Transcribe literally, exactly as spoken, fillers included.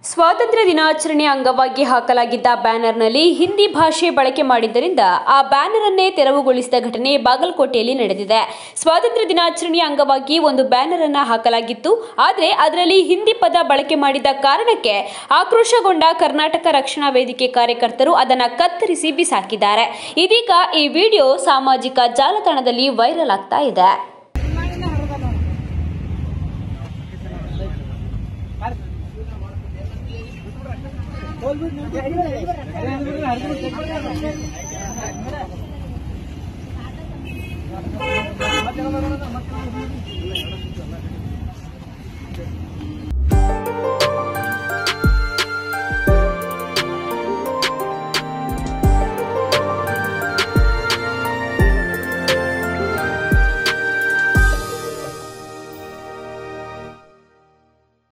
ಸ್ವಾತಂತ್ರ್ಯ ದಿನಾಚರಣೆ ಅಂಗವಾಗಿ ಹಾಕಲಾಗಿದ್ದ ಬ್ಯಾನರ್ನಲ್ಲಿ ಹಿಂದಿ ಭಾಷೆ ಬಳಕೆ ಮಾಡಿದ್ದರಿಂದ ಆ ಬ್ಯಾನರ್ ಅನ್ನೇ ತೆರವುಗೊಳಿಸಿದ ಘಟನೆ ಬಾಗಲಕೋಟೆಯಲ್ಲಿ ನಡೆದಿದೆ. ಸ್ವಾತಂತ್ರ್ಯ ದಿನಾಚರಣೆಯ ಅಂಗವಾಗಿ ಒಂದು ಬ್ಯಾನರ್ ಅನ್ನು ಹಾಕಲಾಗಿತ್ತು. ಆದರೆ ಅದರಲ್ಲಿ ಹಿಂದಿ ಪದ ಬಳಕೆ ಮಾಡಿದ ಕಾರಣಕ್ಕೆ ಆಕ್ರೋಶಗೊಂಡ ಕರ್ನಾಟಕ ರಕ್ಷಣಾ ವೇದಿಕೆ ಕಾರ್ಯಕರ್ತರು ಅದನ್ನು ಕತ್ತರಿಸಿ ಬಿಸಾಕಿದ್ದಾರೆ. ಇದೀಗ ಈ ವಿಡಿಯೋ ಸಾಮಾಜಿಕ ಜಾಲತಾಣದಲ್ಲಿ ವೈರಲ್ ಆಗ್ತಾ ಇದೆ.